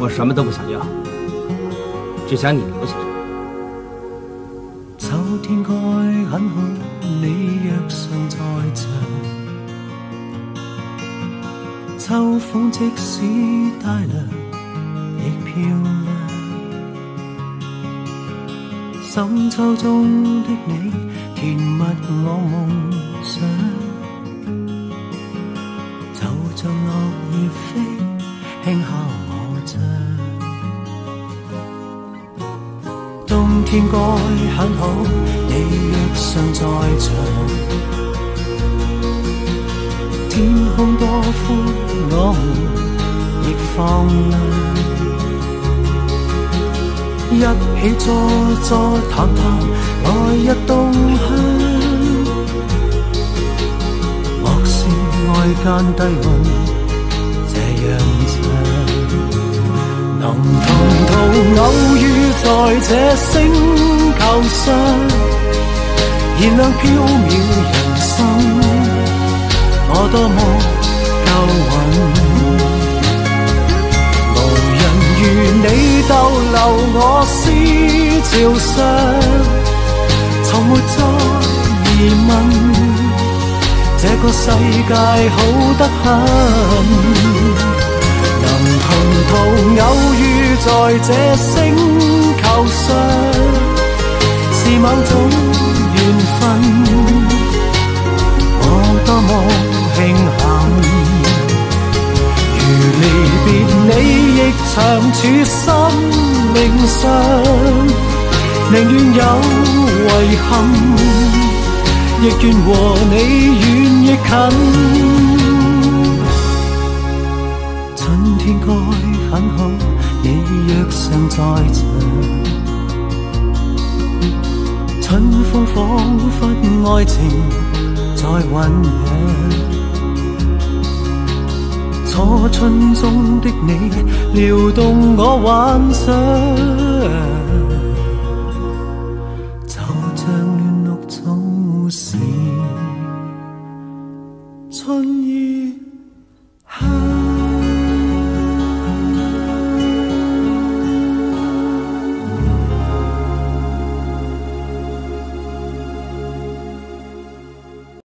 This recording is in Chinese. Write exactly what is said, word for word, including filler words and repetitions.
我什么都不想要，只想你留下来。 秋天該很好，你若尚在場。秋風即使帶涼，亦漂亮。深秋中的你，填密我夢想。就像落葉飛，輕敲我窗。冬天該很好，你若尚在場。天空多寬，我們亦放亮。一起坐坐談談，來日動向。莫說愛間低溫，這樣長。能同途偶遇在這星球上，燃亮飄渺人生，我多麼夠運。無人如你逗留我思潮上，從沒再疑問，這個世界好得很。能同途偶遇在這星球上，是某種緣分，我多麼慶幸。如離別你亦長處生命上，寧願有遺憾，亦願和你遠亦近。春天該很好，你若尚在場。春風彷彿愛情在醖釀。初春中的你，撩動我幻想。就像亂綠草時，春意香。